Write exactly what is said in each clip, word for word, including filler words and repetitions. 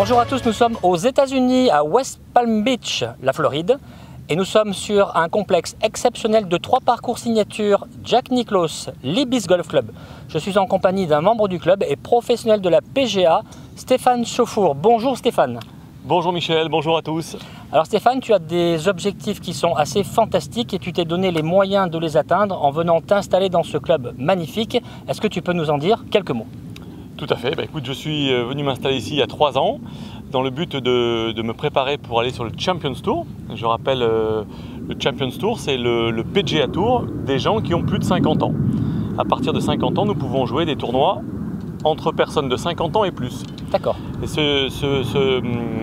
Bonjour à tous, nous sommes aux États-Unis, à West Palm Beach, la Floride. Et nous sommes sur un complexe exceptionnel de trois parcours signature Jack Nicklaus, l'Ibis Golf Club. Je suis en compagnie d'un membre du club et professionnel de la P G A, Stéphane Chauffour. Bonjour Stéphane. Bonjour Michel, bonjour à tous. Alors Stéphane, tu as des objectifs qui sont assez fantastiques et tu t'es donné les moyens de les atteindre en venant t'installer dans ce club magnifique. Est-ce que tu peux nous en dire quelques mots? Tout à fait. Bah, écoute, je suis venu m'installer ici il y a trois ans dans le but de, de me préparer pour aller sur le Champions Tour. Je rappelle, euh, le Champions Tour, c'est le, le P G A Tour des gens qui ont plus de cinquante ans. À partir de cinquante ans, nous pouvons jouer des tournois entre personnes de cinquante ans et plus. D'accord. Et ce, ce, ce,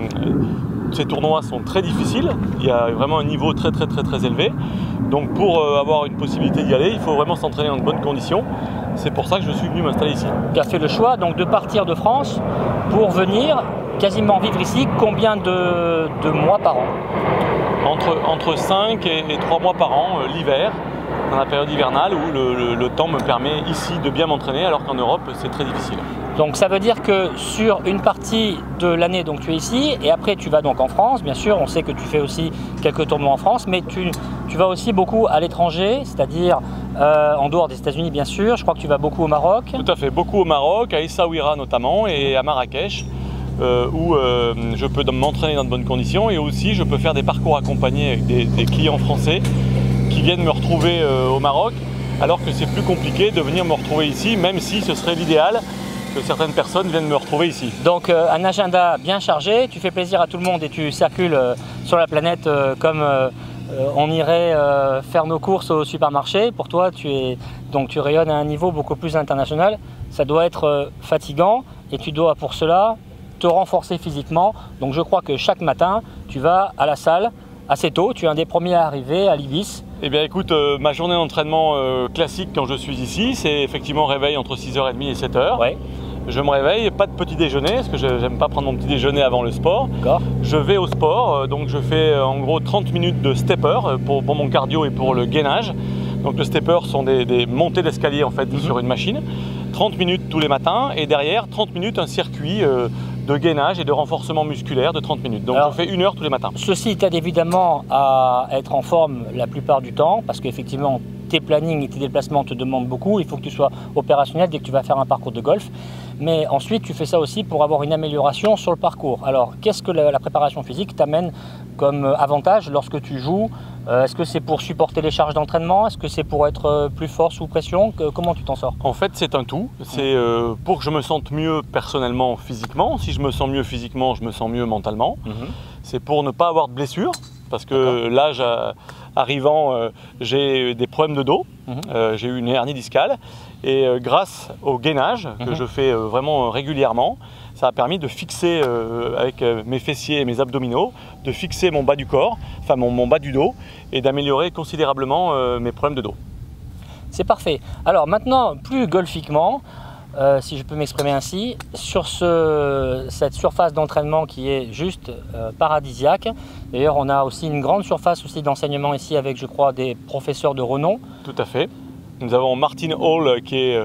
ces tournois sont très difficiles. Il y a vraiment un niveau très très très très élevé. Donc pour euh, avoir une possibilité d'y aller, il faut vraiment s'entraîner en de bonnes conditions. C'est pour ça que je suis venu m'installer ici. Tu as fait le choix donc de partir de France pour venir quasiment vivre ici. Combien de, de mois par an? Entre, entre cinq et, et trois mois par an, euh, l'hiver, dans la période hivernale où le, le, le temps me permet ici de bien m'entraîner, alors qu'en Europe c'est très difficile. Donc ça veut dire que sur une partie de l'année, donc tu es ici et après tu vas donc en France, bien sûr, on sait que tu fais aussi quelques tournois en France, mais tu, tu vas aussi beaucoup à l'étranger, c'est-à-dire euh, en dehors des États-Unis bien sûr, je crois que tu vas beaucoup au Maroc. Tout à fait, beaucoup au Maroc, à Essaouira notamment et à Marrakech, euh, où euh, je peux m'entraîner dans de bonnes conditions et aussi je peux faire des parcours accompagnés avec des, des clients français qui viennent me retrouver euh, au Maroc, alors que c'est plus compliqué de venir me retrouver ici, même si ce serait l'idéal que certaines personnes viennent me retrouver ici. Donc euh, un agenda bien chargé, tu fais plaisir à tout le monde et tu circules euh, sur la planète euh, comme euh, euh, on irait euh, faire nos courses au supermarché. Pour toi, tu, es, donc, tu rayonnes à un niveau beaucoup plus international. Ça doit être euh, fatigant et tu dois pour cela te renforcer physiquement. Donc je crois que chaque matin, tu vas à la salle assez tôt. Tu es un des premiers à arriver à l'Ibis. Eh bien écoute, euh, ma journée d'entraînement euh, classique quand je suis ici, c'est effectivement réveil entre six heures trente et sept heures. Ouais. Je me réveille, pas de petit déjeuner, parce que je n'aime pas prendre mon petit déjeuner avant le sport. Je vais au sport, donc je fais en gros trente minutes de stepper pour, pour mon cardio et pour le gainage. Donc le stepper sont des, des montées d'escalier en fait, mm-hmm. sur une machine. trente minutes tous les matins et derrière trente minutes un circuit euh, de gainage et de renforcement musculaire de trente minutes. Donc alors, je fais une heure tous les matins. Ceci t'aide évidemment à être en forme la plupart du temps parce qu'effectivement tes plannings et tes déplacements te demandent beaucoup. Il faut que tu sois opérationnel dès que tu vas faire un parcours de golf. Mais ensuite, tu fais ça aussi pour avoir une amélioration sur le parcours. Alors, qu'est-ce que la, la préparation physique t'amène comme avantage lorsque tu joues? euh, Est-ce que c'est pour supporter les charges d'entraînement? Est-ce que c'est pour être plus fort sous pression? que, Comment tu t'en sors? En fait, c'est un tout. C'est euh, pour que je me sente mieux personnellement, physiquement. Si je me sens mieux physiquement, je me sens mieux mentalement. Mm-hmm. C'est pour ne pas avoir de blessures. Parce que l'âge arrivant, euh, j'ai des problèmes de dos, mmh. euh, j'ai eu une hernie discale et euh, grâce au gainage que mmh. je fais euh, vraiment régulièrement, ça a permis de fixer euh, avec euh, mes fessiers et mes abdominaux, de fixer mon bas du corps, enfin mon, mon bas du dos et d'améliorer considérablement euh, mes problèmes de dos. C'est parfait. Alors maintenant, plus golfiquement, Euh, si je peux m'exprimer ainsi, sur ce, cette surface d'entraînement qui est juste euh, paradisiaque. D'ailleurs, on a aussi une grande surface aussi d'enseignement ici avec, je crois, des professeurs de renom. Tout à fait. Nous avons Martin Hall qui est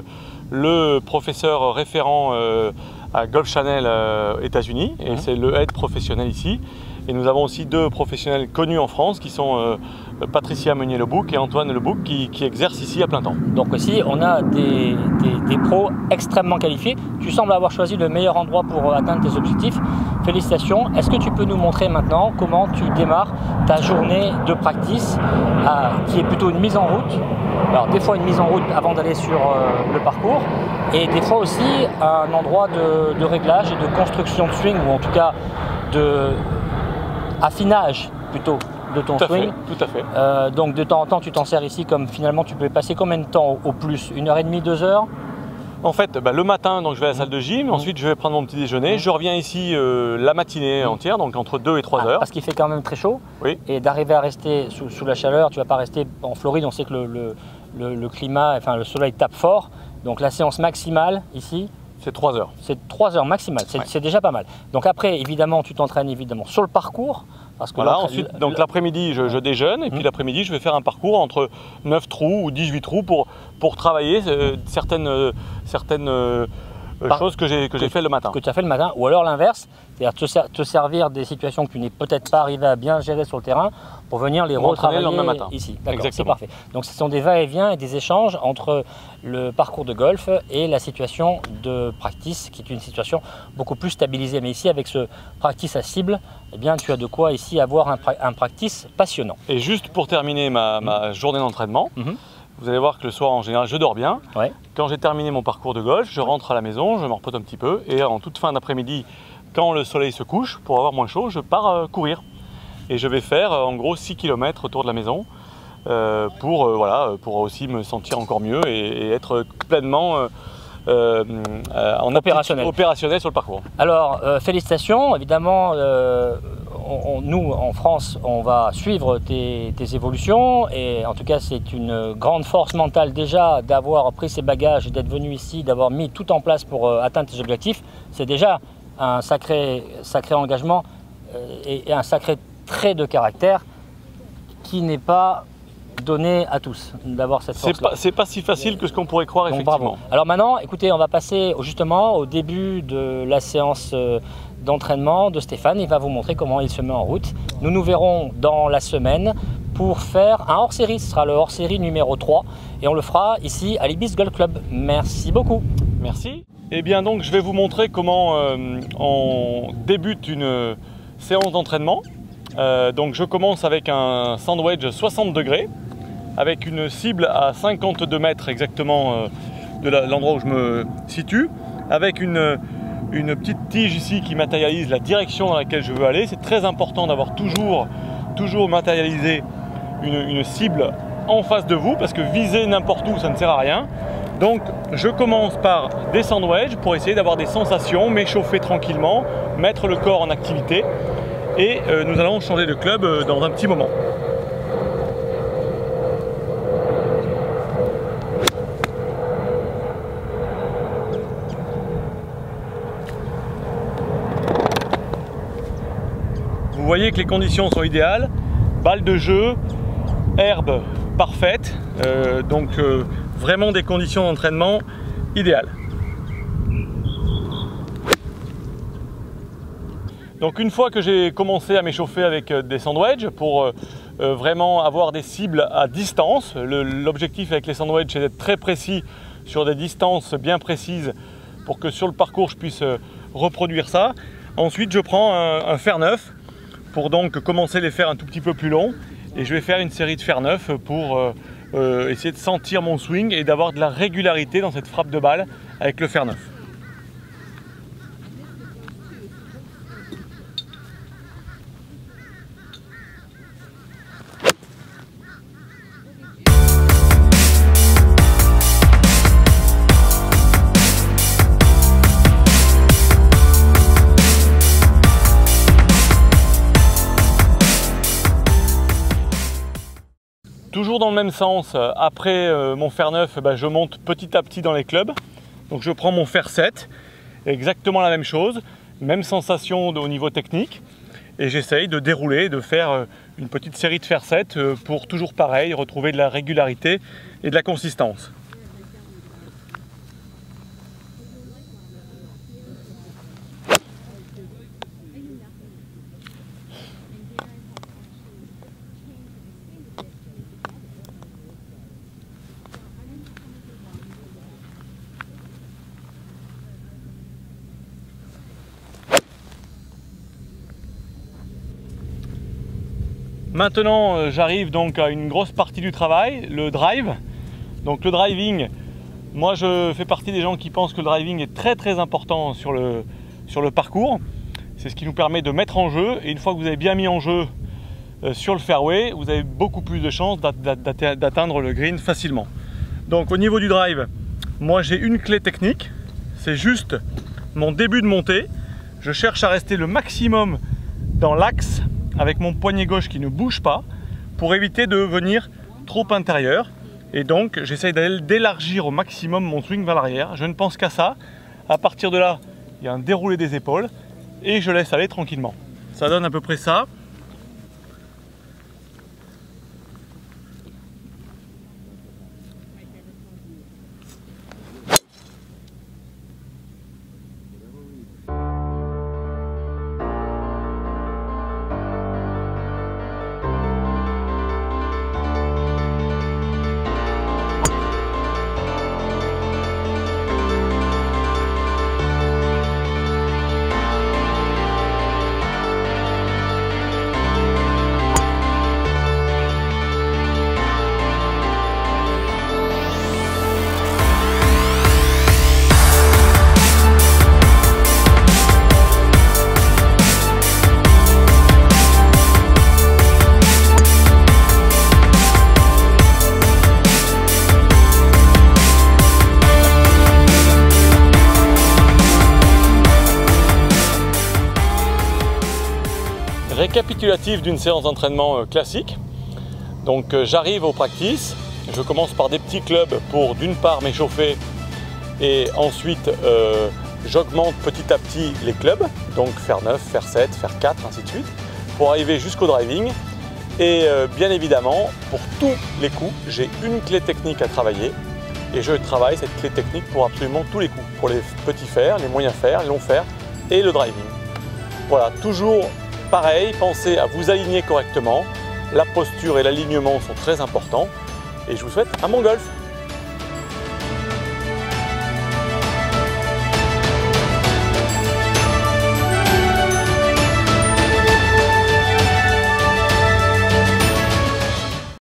le professeur référent euh, à Golf Channel euh, États-Unis et mmh. c'est le head professionnel ici. Et nous avons aussi deux professionnels connus en France qui sont euh, Patricia Meunier-Lebouc et Antoine Lebouc qui, qui exercent ici à plein temps. Donc aussi, on a des, des, des pros extrêmement qualifiés. Tu sembles avoir choisi le meilleur endroit pour atteindre tes objectifs. Félicitations. Est-ce que tu peux nous montrer maintenant comment tu démarres ta journée de practice à, qui est plutôt une mise en route? Alors des fois une mise en route avant d'aller sur euh, le parcours et des fois aussi un endroit de, de réglage et de construction de swing ou en tout cas de affinage plutôt de ton tout swing. À fait, tout à fait. Euh, donc de temps en temps tu t'en sers ici comme finalement tu peux passer combien de temps au, au plus? Une heure et demie, deux heures? En fait, bah, le matin, donc, je vais à la salle de gym, mmh. ensuite je vais prendre mon petit déjeuner, mmh. je reviens ici euh, la matinée mmh. entière, donc entre deux et trois ah, heures. Parce qu'il fait quand même très chaud, oui. et d'arriver à rester sous, sous la chaleur, tu ne vas pas rester en Floride, on sait que le, le, le, le climat, enfin le soleil tape fort, donc la séance maximale ici, c'est trois heures. C'est trois heures maximales, c'est ouais. déjà pas mal. Donc après, évidemment, tu t'entraînes évidemment sur le parcours. Parce que voilà, ensuite, donc l'après-midi, je, je déjeune, et mmh. puis l'après-midi, je vais faire un parcours entre neuf trous ou dix-huit trous pour, pour travailler euh, certaines, euh, certaines euh, Par... choses que j'ai fait le matin. Que tu as fait le matin, ou alors l'inverse, C'est-à-dire te, ser te servir des situations que tu n'es peut-être pas arrivé à bien gérer sur le terrain pour venir les retravailler le lendemain matin. Ici. D'accord, c'est parfait. Donc ce sont des va-et-vient et des échanges entre le parcours de golf et la situation de practice, qui est une situation beaucoup plus stabilisée. Mais ici, avec ce practice à cible, eh bien, tu as de quoi ici avoir un, pra un practice passionnant. Et juste pour terminer ma, mmh. ma journée d'entraînement, mmh. vous allez voir que le soir, en général, je dors bien. Ouais. Quand j'ai terminé mon parcours de golf, je rentre à la maison, je me repose un petit peu et en toute fin d'après-midi, quand le soleil se couche, pour avoir moins chaud, je pars euh, courir. Et je vais faire euh, en gros six kilomètres autour de la maison euh, pour, euh, voilà, pour aussi me sentir encore mieux et, et être pleinement euh, euh, en opérationnel. opérationnel sur le parcours. Alors, euh, félicitations, évidemment. Euh, On, on, nous, en France, on va suivre tes, tes évolutions et en tout cas, c'est une grande force mentale déjà d'avoir pris ces bagages et d'être venu ici, d'avoir mis tout en place pour euh, atteindre tes objectifs. C'est déjà un sacré, sacré engagement euh, et, et un sacré trait de caractère qui n'est pas donné à tous d'avoir cette force-là. C'est pas, pas si facile que ce qu'on pourrait croire. Donc, effectivement. Bravo. Alors maintenant, écoutez, on va passer justement au début de la séance euh, d'entraînement de Stéphane. Il va vous montrer comment il se met en route. Nous nous verrons dans la semaine pour faire un hors-série. Ce sera le hors-série numéro trois et on le fera ici à l'Ibis Golf Club. Merci beaucoup. Merci. Et bien donc, je vais vous montrer comment euh, on débute une séance d'entraînement. Euh, donc je commence avec un sandwich soixante degrés avec une cible à cinquante-deux mètres exactement euh, de l'endroit où je me situe, avec une, une petite tige ici qui matérialise la direction dans laquelle je veux aller. C'est très important d'avoir toujours, toujours matérialisé une, une cible en face de vous parce que viser n'importe où ça ne sert à rien. Donc je commence par des sandwichs pour essayer d'avoir des sensations, m'échauffer tranquillement, mettre le corps en activité. Et euh, nous allons changer de club euh, dans un petit moment. Vous voyez que les conditions sont idéales. Balle de jeu, herbe parfaite, euh, donc euh, vraiment des conditions d'entraînement idéales. Donc une fois que j'ai commencé à m'échauffer avec des sandwichs pour euh, euh, vraiment avoir des cibles à distance, l'objectif avec les sandwichs c'est d'être très précis sur des distances bien précises pour que sur le parcours je puisse euh, reproduire ça. Ensuite je prends un, un fer neuf pour donc commencer les fers un tout petit peu plus longs et je vais faire une série de fer neuf pour euh, euh, essayer de sentir mon swing et d'avoir de la régularité dans cette frappe de balle avec le fer neuf. Toujours dans le même sens, après euh, mon fer neuf, bah, je monte petit à petit dans les clubs. Donc je prends mon fer sept, exactement la même chose, même sensation au niveau technique. Et j'essaye de dérouler, de faire euh, une petite série de fer sept euh, pour toujours pareil, retrouver de la régularité et de la consistance. Maintenant, euh, j'arrive donc à une grosse partie du travail, le drive. Donc le driving, moi je fais partie des gens qui pensent que le driving est très très important sur le, sur le parcours. C'est ce qui nous permet de mettre en jeu et une fois que vous avez bien mis en jeu euh, sur le fairway, vous avez beaucoup plus de chances d'atteindre le green facilement. Donc au niveau du drive, moi j'ai une clé technique, c'est juste mon début de montée. Je cherche à rester le maximum dans l'axe avec mon poignet gauche qui ne bouge pas pour éviter de venir trop intérieur et donc j'essaye d'élargir au maximum mon swing vers l'arrière. Je ne pense qu'à ça. À partir de là, il y a un déroulé des épaules et je laisse aller tranquillement. Ça donne à peu près ça. récapitulatif d'une séance d'entraînement euh, classique. Donc euh, j'arrive au practice, je commence par des petits clubs pour d'une part m'échauffer et ensuite euh, j'augmente petit à petit les clubs, donc faire neuf, faire sept, faire quatre, ainsi de suite, pour arriver jusqu'au driving. Et euh, bien évidemment, pour tous les coups, j'ai une clé technique à travailler et je travaille cette clé technique pour absolument tous les coups, pour les petits fers, les moyens fers, les longs fers et le driving. Voilà, toujours pareil, pensez à vous aligner correctement. La posture et l'alignement sont très importants et je vous souhaite un bon golf.